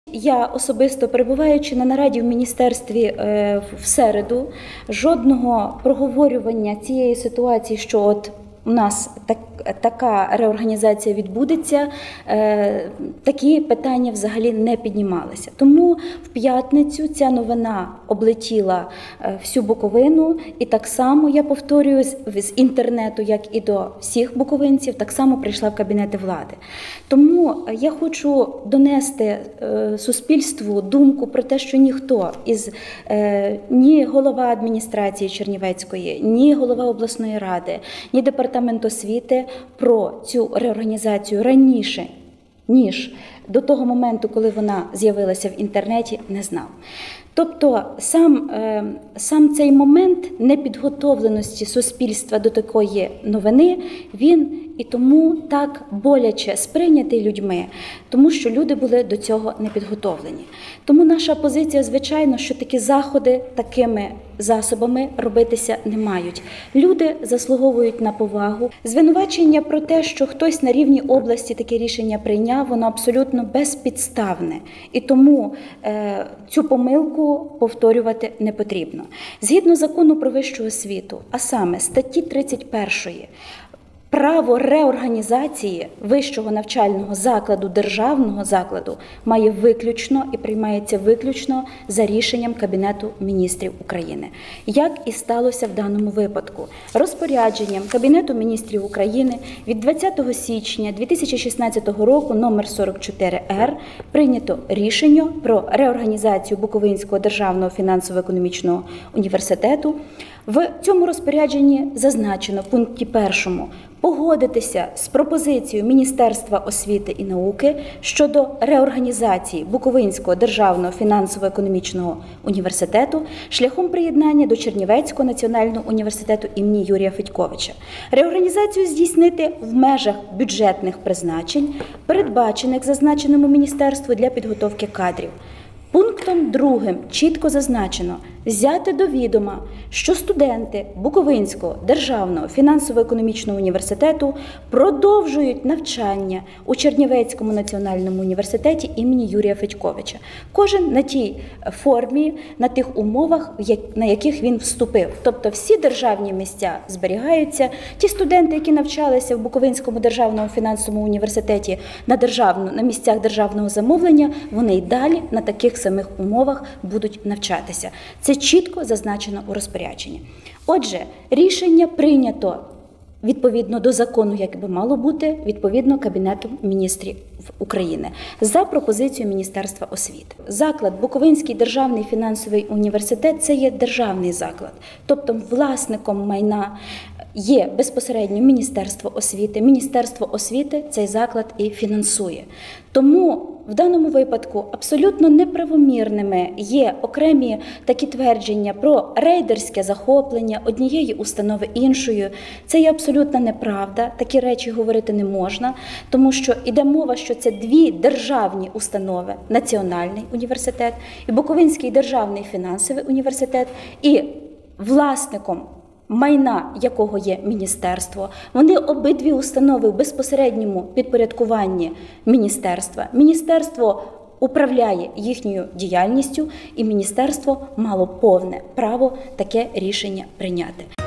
Я особисто, перебуваючи на нараді в міністерстві в середу, жодного проговорювання цієї ситуації, що от у нас така реорганізація відбудеться, такі питання взагалі не піднімалися. Тому в п'ятницю ця новина облетіла всю Буковину, і так само, я повторюю, з інтернету, як і до всіх буковинців, так само прийшла в кабінети влади. Тому я хочу донести суспільству думку про те, що ніхто ні голова адміністрації Чернівецької, ні голова обласної ради, ні департамент освіти про цю реорганізацію раніше, ніж до того моменту, коли вона з'явилася в інтернеті, не знав. Тобто сам цей момент непідготовленості суспільства до такої новини, він і тому так боляче сприйнятий людьми, тому що люди були до цього не підготовлені. Тому наша позиція, звичайно, що такі заходи такими засобами робитися не мають. Люди заслуговують на повагу. Звинувачення про те, що хтось на рівні області таке рішення прийняв, воно абсолютно безпідставне. І тому цю помилку повторювати не потрібно. Згідно закону про вищу освіту, а саме статті 31, право реорганізації вищого навчального закладу, державного закладу, має виключно і приймається виключно за рішенням Кабінету міністрів України. Як і сталося в даному випадку. Розпорядженням Кабінету міністрів України від 20 січня 2016 року номер 44-Р прийнято рішення про реорганізацію Буковинського державного фінансово-економічного університету. В цьому розпорядженні зазначено в пункті 1 погодитися з пропозицією Міністерства освіти і науки щодо реорганізації Буковинського державного фінансово-економічного університету шляхом приєднання до Чернівецького національного університету імені Юрія Федьковича. Реорганізацію здійснити в межах бюджетних призначень, передбачених зазначеному міністерству для підготовки кадрів. Пунктом 2 чітко зазначено взяти до відома, що студенти Буковинського державного фінансово-економічного університету продовжують навчання у Чернівецькому національному університеті імені Юрія Федьковича. Кожен на тій формі, на тих умовах, на яких він вступив. Тобто всі державні місця зберігаються. Ті студенти, які навчалися в Буковинському державному фінансовому університеті на місцях державного замовлення, вони й далі на таких самих умовах будуть навчатися. Це чітко зазначено у розпорядженні. Отже, рішення прийнято відповідно до закону, як би мало бути, відповідно Кабінетом міністрів України, за пропозицією Міністерства освіти. Заклад Буковинський державний фінансовий університет – це є державний заклад, тобто власником майна є безпосередньо Міністерство освіти. Міністерство освіти цей заклад і фінансує. Тому в даному випадку абсолютно неправомірними є окремі такі твердження про рейдерське захоплення однієї установи іншою. Це є абсолютна неправда, такі речі говорити не можна, тому що йде мова, що це дві державні установи – Національний університет і Буковинський державний фінансовий університет, і власником майна якого є міністерство. Вони обидві установи в безпосередньому підпорядкуванні міністерства. Міністерство управляє їхньою діяльністю, і міністерство мало повне право таке рішення прийняти.